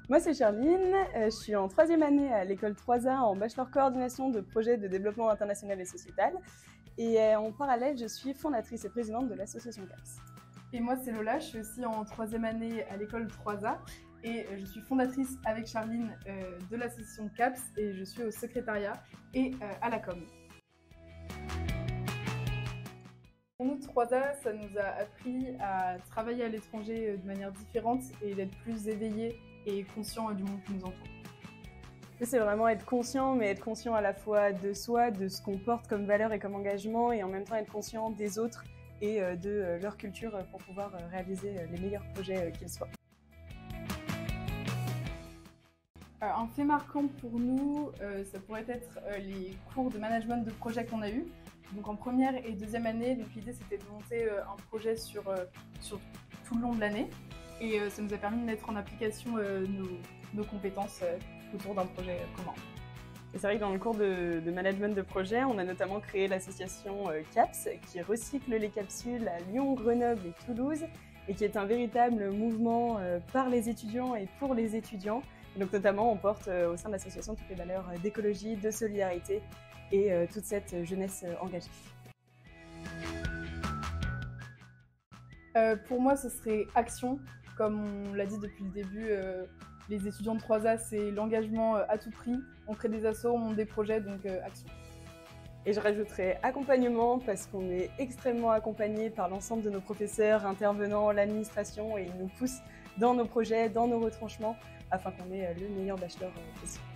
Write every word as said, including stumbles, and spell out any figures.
Moi, c'est Charline, euh, je suis en troisième année à l'école trois A en bachelor coordination de projets de développement international et sociétal. Et euh, en parallèle, je suis fondatrice et présidente de l'association CAPS. Et moi, c'est Lola, je suis aussi en troisième année à l'école trois A et je suis fondatrice avec Charline euh, de l'association CAPS et je suis au secrétariat et euh, à la com. Pour nous, trois A, ça nous a appris à travailler à l'étranger de manière différente et d'être plus éveillés et conscients du monde qui nous entoure. C'est vraiment être conscient, mais être conscient à la fois de soi, de ce qu'on porte comme valeur et comme engagement, et en même temps être conscient des autres et de leur culture pour pouvoir réaliser les meilleurs projets qu'ils soient. Un fait marquant pour nous, ça pourrait être les cours de management de projet qu'on a eu. Donc en première et deuxième année, l'idée c'était de monter un projet sur, sur tout le long de l'année. Et ça nous a permis de mettre en application nos, nos compétences autour d'un projet commun. Et c'est vrai que dans le cours de, de management de projet, on a notamment créé l'association CAPS qui recycle les capsules à Lyon, Grenoble et Toulouse et qui est un véritable mouvement par les étudiants et pour les étudiants. Et donc notamment, on porte au sein de l'association toutes les valeurs d'écologie, de solidarité et toute cette jeunesse engagée. Euh, pour moi, ce serait action. Comme on l'a dit depuis le début, euh, les étudiants de trois A, c'est l'engagement à tout prix. On crée des assos, on monte des projets, donc euh, action. Et je rajouterai accompagnement parce qu'on est extrêmement accompagné par l'ensemble de nos professeurs, intervenants, l'administration et ils nous poussent dans nos projets, dans nos retranchements afin qu'on ait le meilleur bachelor possible.